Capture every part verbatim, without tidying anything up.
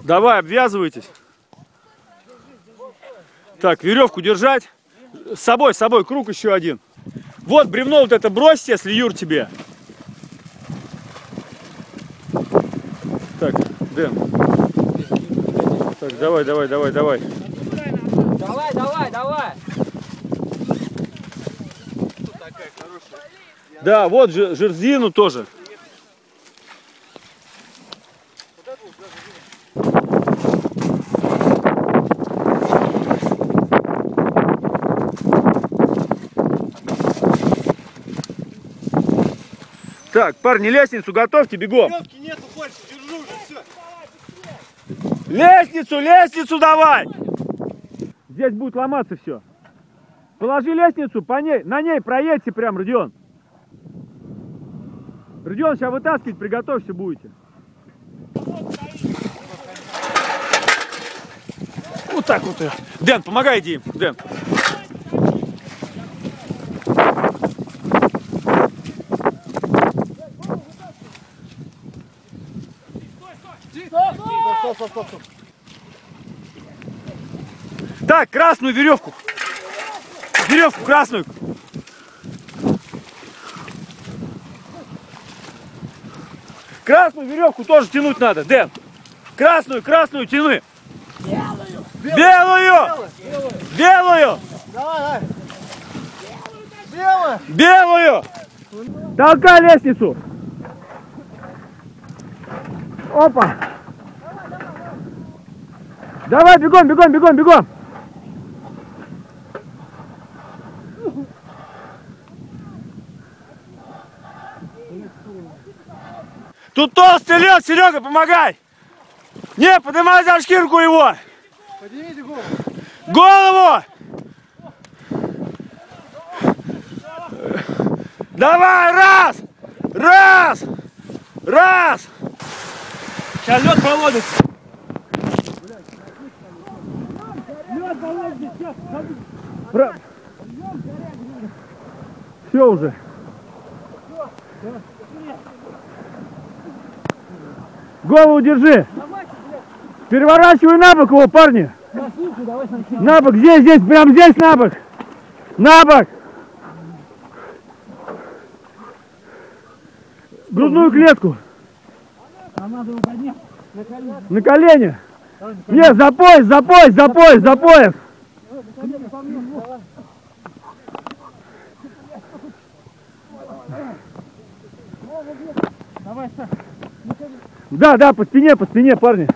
Давай, обвязывайтесь. Так, веревку держать. С собой, с собой, круг еще один. Вот бревно вот это бросьте, если Юр тебе. Так, Дэн. Так, давай, давай, давай, давай. Давай, давай, давай. Да, вот жердину тоже. Так, парни, лестницу готовьте, бегом. Нету больше, держу уже, все. Лестницу, лестницу давай! Здесь будет ломаться все. Положи лестницу, по ней, на ней проедьте прям, Родион. Родион, сейчас вытаскивать, приготовься будете. Вот так вот. Дэн, помогай, Дим, Дэн. Стоп, стоп, стоп, стоп. Так, красную веревку. Веревку красную. Красную веревку тоже тянуть надо, Дэн. Красную, красную тяни. Белую. Белую. Белую. Белую. Давай, давай. Белую. Белую. Толкай лестницу. Опа. Давай, бегом, бегом, бегом, бегом. Тут толстый лед, Серега, помогай. Не, поднимай за шкирку его. Поднимите голову. Голову. Давай, раз. Раз. Раз. Сейчас лед проломится. Лед проломится, сейчас. Про... Все уже. Голову держи. Переворачивай на бок его, парни. На бок, здесь, здесь, прям здесь на бок. На бок. Грудную клетку. На колени. Нет, за пояс, за пояс, за пояс, за пояс. Да, да, по спине, по спине, парни.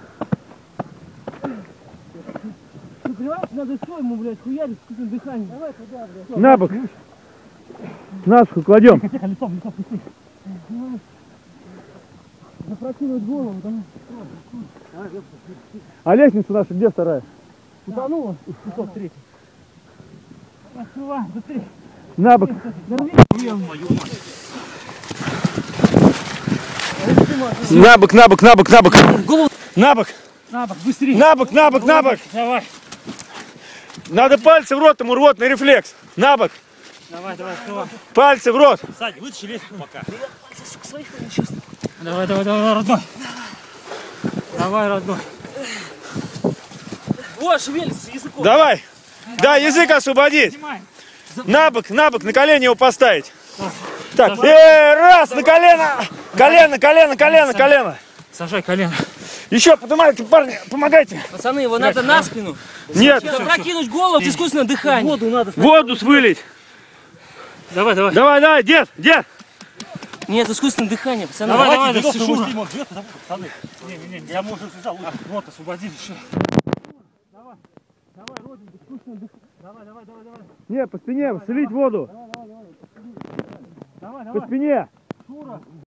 Ты понимаешь, надо что ему, блядь, хуярить с таким дыханием. Давай туда, блядь. На бок. Насухо кладем. Лицом, лицом, пусти. Запрокинуть голову, давай. А лестница наша где вторая? Утонула? пятьсот три. Открывай, быстрее. На бок. На бок, на бок, на бок, на бок. На бок. На бок, быстрее. На бок, на бок, на бок. Давай. Надо пальцы в рот, ему рвотный рефлекс. На бок. Давай, давай, открывай. Пальцы в рот. Сань, вытащи лестницу пока. Давай, давай, давай, родной. Давай, родной. О, шевелится языком. Давай. Да, язык освободить. На бок, на бок, на колени его поставить. Так, э, раз, на колено. Колено, колено, колено, колено. Сажай колено. Еще поднимайте, парни, помогайте. Пацаны, его надо на спину. Нет. Запрокинуть голову, искусственное дыхание. Воду надо. Воду свылить. Давай, давай. Давай, давай, дед, дед. Нет, искусственное дыхание, пацаны. Давай, давай, Давайте, давай, Шура. пацаны. Не, не, не, я, может, связал. Вот, освободи еще. Давай, давай, родинка, искусственное дыхание. Давай, давай, давай, давай. Не, по спине, слить воду. Давай, давай. По спине. Шура.